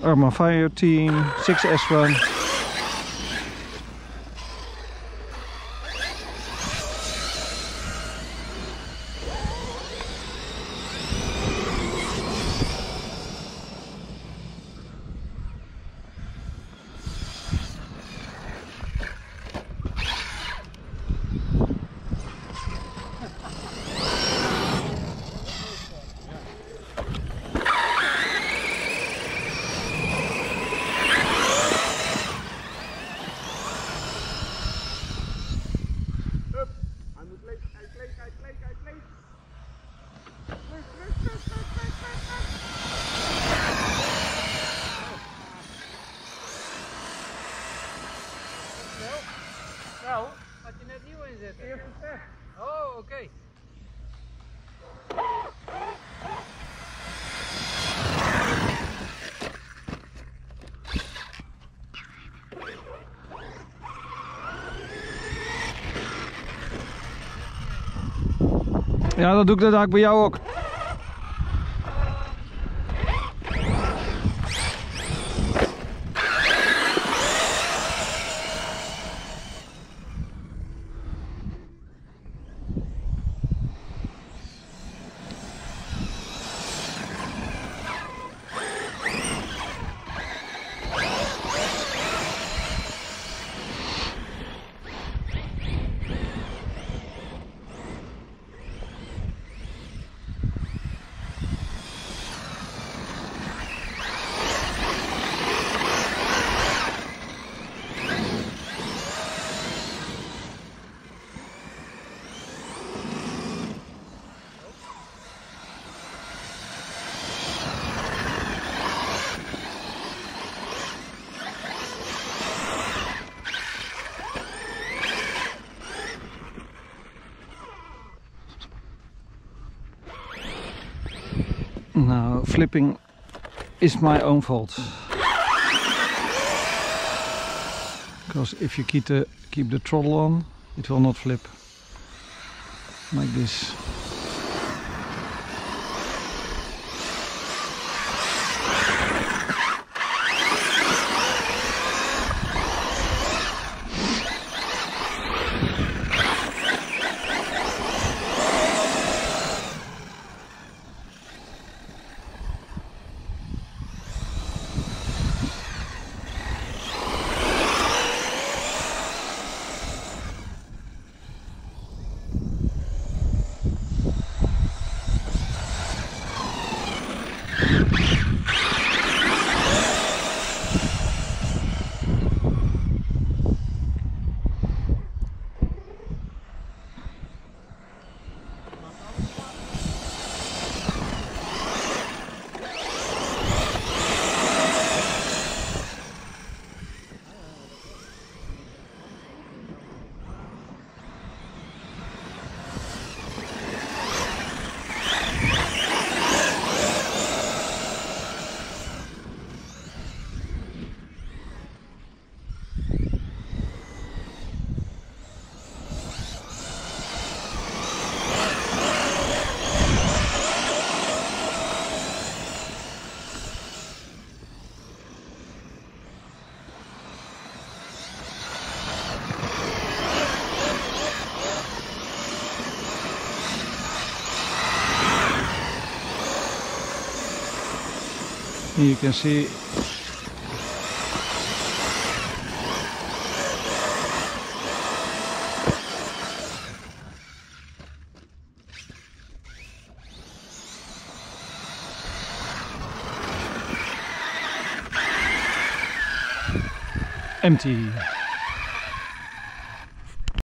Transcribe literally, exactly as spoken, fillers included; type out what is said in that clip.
Arrma Fireteam six S one. Nou, had je net nieuw inzetten? Oh, oké. Okay. Ja, dat doe ik dat bij jou ook. Now, flipping is my own fault. Because if you keep the keep the throttle on, it will not flip like this. Here you can see empty.